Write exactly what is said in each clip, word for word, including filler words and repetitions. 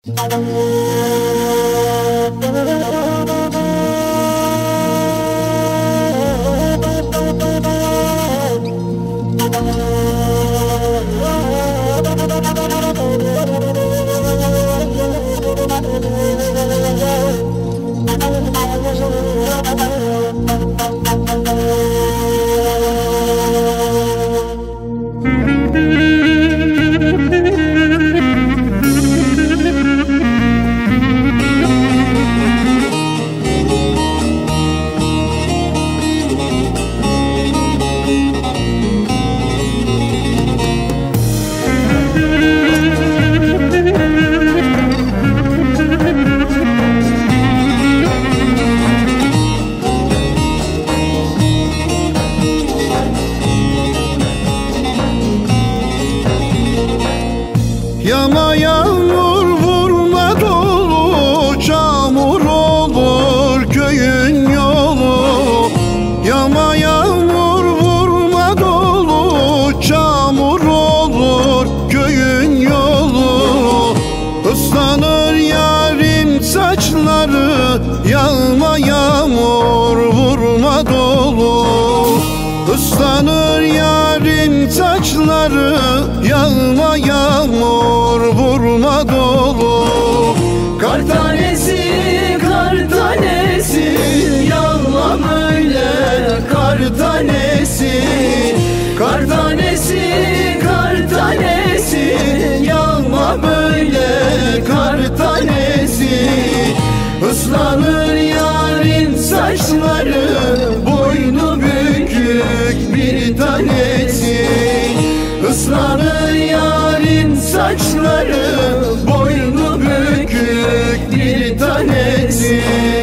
Yama yağmur vurma dolu, çamur olur köyün yolu. Yama yağmur vurma dolu, çamur olur köyün yolu. Islanır yarın saçları, yağma yağmur vurma dolu. Islanır yarın saçları, yağma yağmur vurma dolu. Kar tanesi, kar tanesi, yağma böyle kar tanesi. Kar tanesi, kar tanesi, yağma böyle kar tanesi. Islanır yarın saçları, boynu bükük bir tanesi. Islanır yarın saçları, boynu bükük bir tanesi.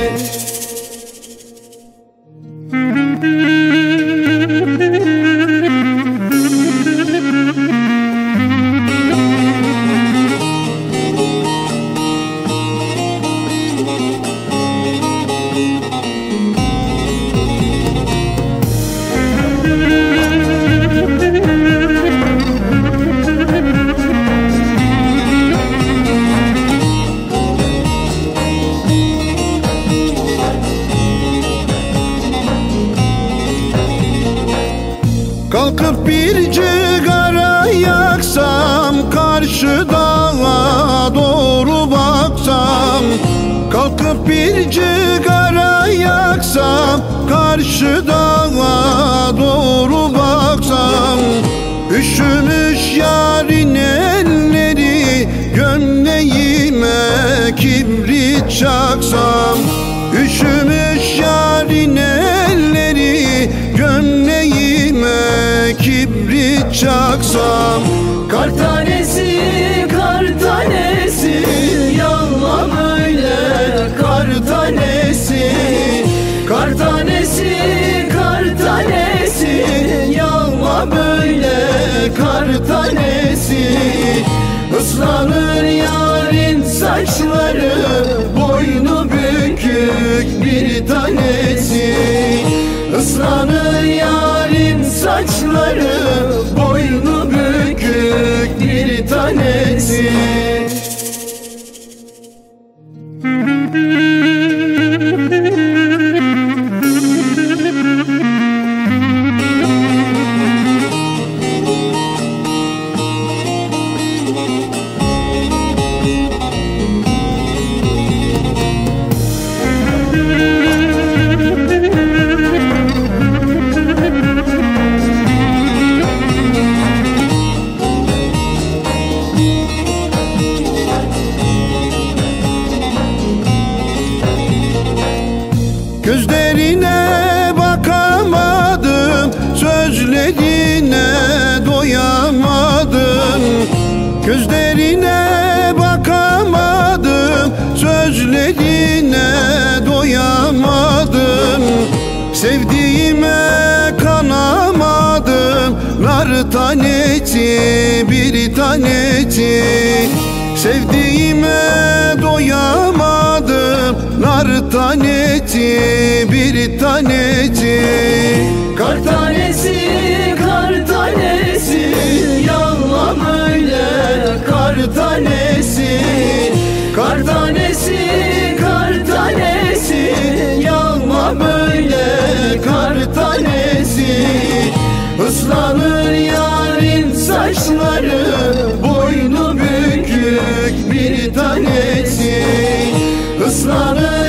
Kalkıp bir cigara yaksam, karşı dağa doğru baksam. Kalkıp bir cigara yaksam, karşı dağa doğru baksam. Üşümüş yarın elleri, gömleğime kibrit çaksam. Üşümüş yarın elleri, gömleğime kibrit çaksam. Kar tanesi, kar tanesi, yağma böyle kar tanesi. Kar tanesi, kar tanesi, yağma böyle kar tanesi. Islanır yarın saçları, boynu bükük bir tanesi. Islanır yarın saçları, boynu bükük bir tanesi. Gözlerine bakamadım, sözlerine doyamadım. Gözlerine bakamadım, sözlerine doyamadım. Sevdiğime kanamadım, nar tanesi bir tanesi. Sevdiğime doyamadım, nar tanesi bir tanesi. Kar tanesi, kar tanesi, yağma böyle kar tanesi. Kar tanesi, kar tanesi, yağma böyle kar tanesi. Islanır yarın saçları, boynu bükük bir tanesi. Islanır